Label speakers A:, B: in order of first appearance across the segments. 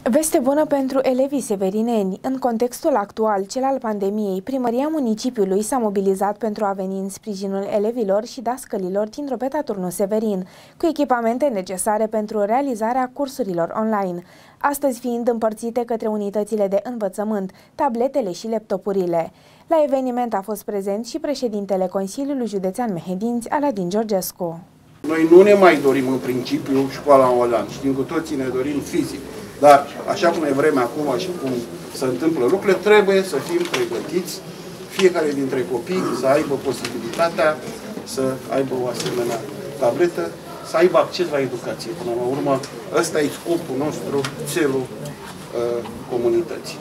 A: Veste bună pentru elevii severineni. În contextul actual, cel al pandemiei, primăria municipiului s-a mobilizat pentru a veni în sprijinul elevilor și dascălilor din Drobeta Turnu Severin, cu echipamente necesare pentru realizarea cursurilor online, astăzi fiind împărțite către unitățile de învățământ, tabletele și laptopurile. La eveniment a fost prezent și președintele Consiliului Județean Mehedinți, Aladin Georgescu.
B: Noi nu ne mai dorim în principiu școala online, știm cu toții, ne dorim fizic. Dar, așa cum e vremea acum și cum se întâmplă lucrurile, trebuie să fim pregătiți, fiecare dintre copii să aibă posibilitatea să aibă o asemenea tabletă, să aibă acces la educație. Până la urmă, ăsta e scopul nostru, țelul comunității.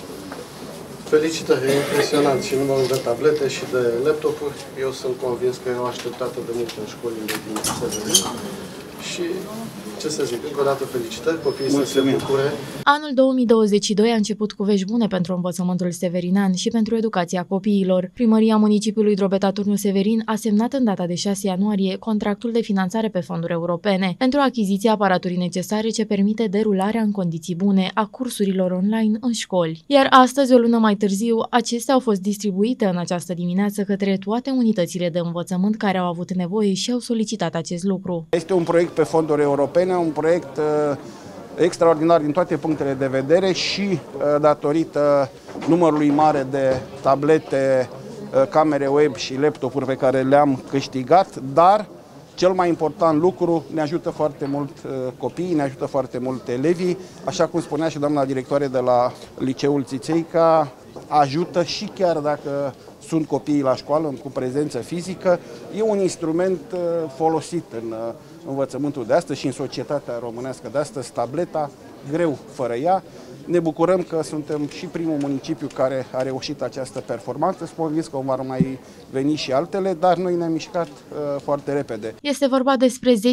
C: Felicitări, e impresionant și numărul de tablete și de laptopuri. Eu sunt convins că e o așteptată de mult în școlile din Severin. Și ce să zic, încă o dată felicitări, copiii să se bucure.
D: Anul 2022 a început cu vești bune pentru învățământul severinean și pentru educația copiilor. Primăria municipiului Drobeta Turnu Severin a semnat în data de 6 ianuarie contractul de finanțare pe fonduri europene pentru achiziția aparaturii necesare ce permite derularea în condiții bune a cursurilor online în școli. Iar astăzi, o lună mai târziu, acestea au fost distribuite în această dimineață către toate unitățile de învățământ care au avut nevoie și au solicitat acest lucru.
B: Este un proiect pe fonduri europene, un proiect extraordinar din toate punctele de vedere și datorită numărului mare de tablete, camere web și laptopuri pe care le-am câștigat, dar cel mai important lucru, ne ajută foarte mult copiii, ne ajută foarte mult elevii, așa cum spunea și doamna directoare de la Liceul Țițeica, ajută și chiar dacă sunt copiii la școală cu prezență fizică, e un instrument folosit în învățământul de astăzi și în societatea românească de astăzi, tableta, greu fără ea. Ne bucurăm că suntem și primul municipiu care a reușit această performanță. Sunt convins că vor mai veni și altele, dar noi ne-am mișcat foarte repede.
D: Este vorba despre 10.858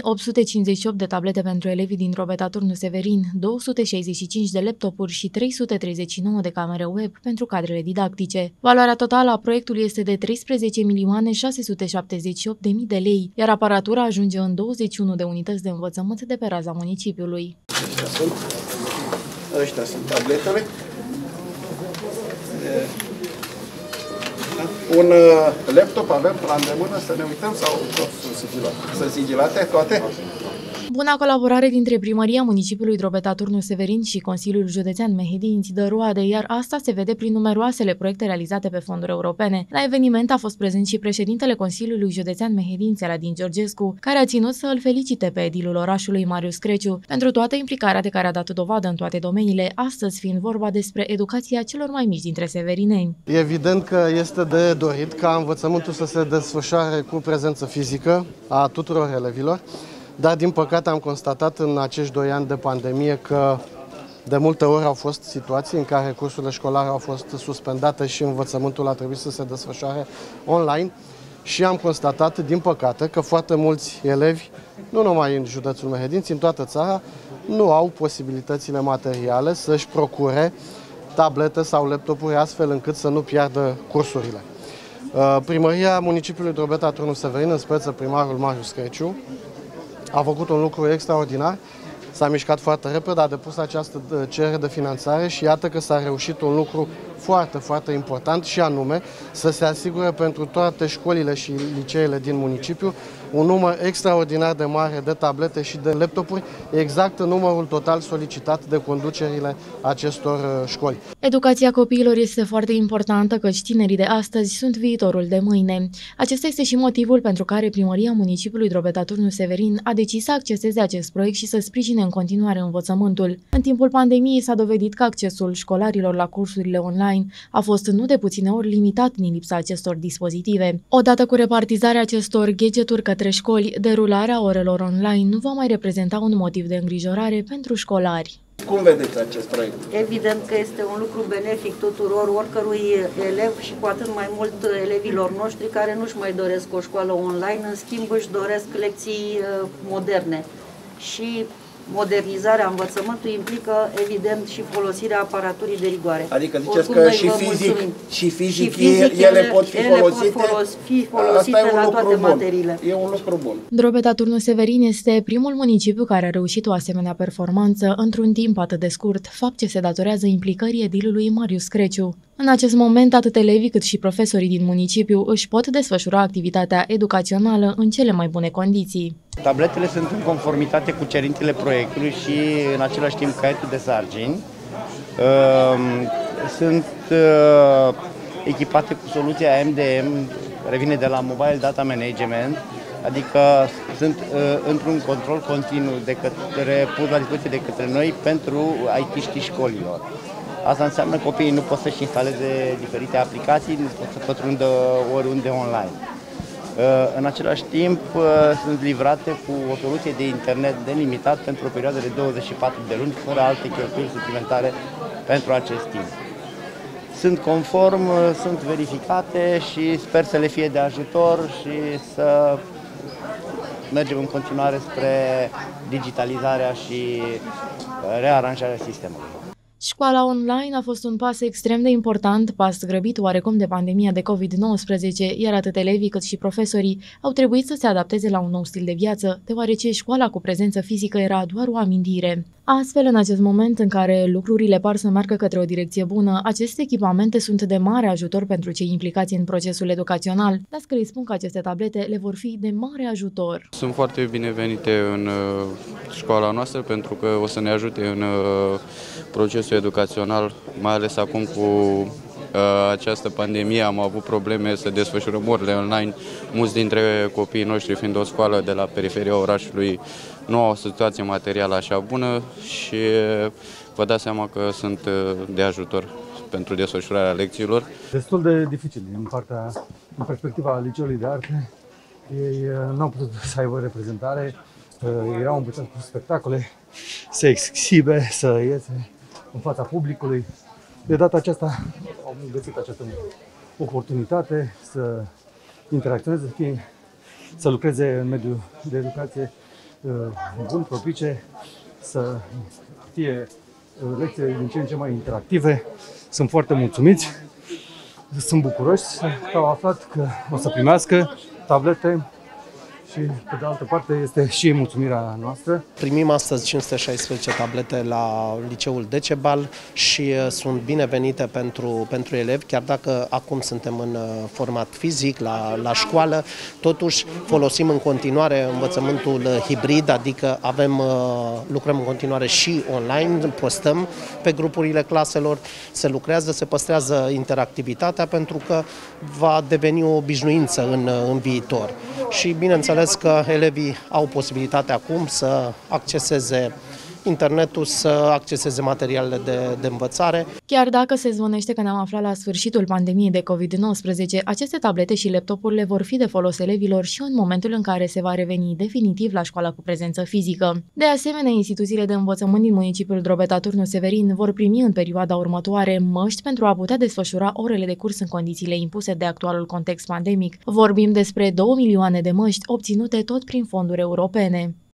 D: de tablete pentru elevii din Drobeta Turnu Severin, 265 de laptopuri și 339 de camere web pentru cadrele didactice. Valoarea totală a proiectului este de 13.678.000 de lei, iar aparatura ajunge în 21 de unități de învățământ de pe raza municipiului.
B: Ăștia sunt tabletele. Un laptop avem la îndemână să ne uităm sau sunt sigilate toate?
D: Buna colaborare dintre Primăria Municipiului Drobeta Turnu Severin și Consiliul Județean Mehedinți dă roade, iar asta se vede prin numeroasele proiecte realizate pe fonduri europene. La eveniment a fost prezent și președintele Consiliului Județean Mehedinți, Aladin Georgescu, care a ținut să îl felicite pe edilul orașului, Marius Creciu, pentru toată implicarea de care a dat dovadă în toate domeniile, astăzi fiind vorba despre educația celor mai mici dintre severineni.
C: E evident că este de dorit ca învățământul să se desfășoare cu prezență fizică a tuturor elevilor. Dar, din păcate, am constatat în acești 2 ani de pandemie că de multe ori au fost situații în care cursurile școlare au fost suspendate și învățământul a trebuit să se desfășoare online și am constatat, din păcate, că foarte mulți elevi, nu numai în județul Mehedinți, în toată țara, nu au posibilitățile materiale să-și procure tablete sau laptopuri astfel încât să nu piardă cursurile. Primăria municipiului Drobeta Turnu Severin, în speță primarul Marius Creciu, a făcut un lucru extraordinar, s-a mișcat foarte repede, a depus această cerere de finanțare și iată că s-a reușit un lucru foarte, foarte important și anume să se asigure pentru toate școlile și liceele din municipiu un număr extraordinar de mare de tablete și de laptopuri, exact numărul total solicitat de conducerile acestor școli.
D: Educația copiilor este foarte importantă, căci tinerii de astăzi sunt viitorul de mâine. Acesta este și motivul pentru care Primăria Municipiului Drobeta Turnu Severin a decis să acceseze acest proiect și să sprijine în continuare învățământul. În timpul pandemiei s-a dovedit că accesul școlarilor la cursurile online a fost nu de puține ori limitat din lipsa acestor dispozitive. Odată cu repartizarea acestor gadgeturi către școli, derularea orelor online nu va mai reprezenta un motiv de îngrijorare pentru școlari.
B: Cum vedeți acest proiect?
E: Evident că este un lucru benefic tuturor, oricărui elev și cu atât mai mult elevilor noștri care nu-și mai doresc o școală online, în schimb își doresc lecții moderne. Și modernizarea învățământului implică, evident, și folosirea aparaturii de rigoare.
B: Adică ziceți că și fizic ele pot fi folosite
E: la toate materiile.
B: E un lucru bun.
D: Drobeta Turnu Severin este primul municipiu care a reușit o asemenea performanță într-un timp atât de scurt, fapt ce se datorează implicării edilului Marius Creciu. În acest moment, atât elevii cât și profesorii din municipiu își pot desfășura activitatea educațională în cele mai bune condiții.
F: Tabletele sunt în conformitate cu cerințele proiectului și în același timp caietul de sarcini. Sunt echipate cu soluția MDM, revine de la Mobile Data Management, adică sunt într-un control continuu pus la dispoziție de către noi pentru IT-știi școlilor. Asta înseamnă că copiii nu pot să-și instaleze diferite aplicații, nu pot să pătrundă oriunde online. În același timp, sunt livrate cu o soluție de internet delimitat pentru o perioadă de 24 de luni, fără alte cheltuieli suplimentare pentru acest timp. Sunt conform, sunt verificate și sper să le fie de ajutor și să mergem în continuare spre digitalizarea și rearanjarea sistemului.
D: Școala online a fost un pas extrem de important, pas grăbit oarecum de pandemia de COVID-19, iar atât elevii cât și profesorii au trebuit să se adapteze la un nou stil de viață, deoarece școala cu prezență fizică era doar o amintire. Astfel, în acest moment în care lucrurile par să meargă către o direcție bună, aceste echipamente sunt de mare ajutor pentru cei implicați în procesul educațional. Dascălii spun că aceste tablete le vor fi de mare ajutor.
G: Sunt foarte binevenite în școala noastră pentru că o să ne ajute în procesul educațional, mai ales acum cu această pandemie am avut probleme să desfășurăm orele online. Mulți dintre copiii noștri, fiind o școală de la periferia orașului, nu au o situație materială așa bună și vă dați seama că sunt de ajutor pentru desfășurarea lecțiilor.
H: Destul de dificil în perspectiva liceului de arte. Ei nu au putut să aibă reprezentare, erau învățați cu spectacole, să exhibe, să iese în fața publicului. De data aceasta au găsit această oportunitate să interacționeze, să lucreze în mediul de educație bun, propice, să fie lecții din ce în ce mai interactive. Sunt foarte mulțumiți, sunt bucuroși că au aflat că o să primească tablete. Și, pe de altă parte, este și mulțumirea noastră.
C: Primim astăzi 516 tablete la liceul Decebal și sunt binevenite pentru elevi, chiar dacă acum suntem în format fizic, la școală, totuși folosim în continuare învățământul hibrid, adică lucrăm în continuare și online, postăm pe grupurile claselor, se lucrează, se păstrează interactivitatea pentru că va deveni o obișnuință în viitor. Și, bineînțeles, că elevii au posibilitatea acum să acceseze internetul, să acceseze materialele de învățare.
D: Chiar dacă se zvonește că ne-am aflat la sfârșitul pandemiei de COVID-19, aceste tablete și laptopurile vor fi de folos elevilor și în momentul în care se va reveni definitiv la școala cu prezență fizică. De asemenea, instituțiile de învățământ din municipiul Drobeta Turnu Severin vor primi în perioada următoare măști pentru a putea desfășura orele de curs în condițiile impuse de actualul context pandemic. Vorbim despre 2 milioane de măști obținute tot prin fonduri europene.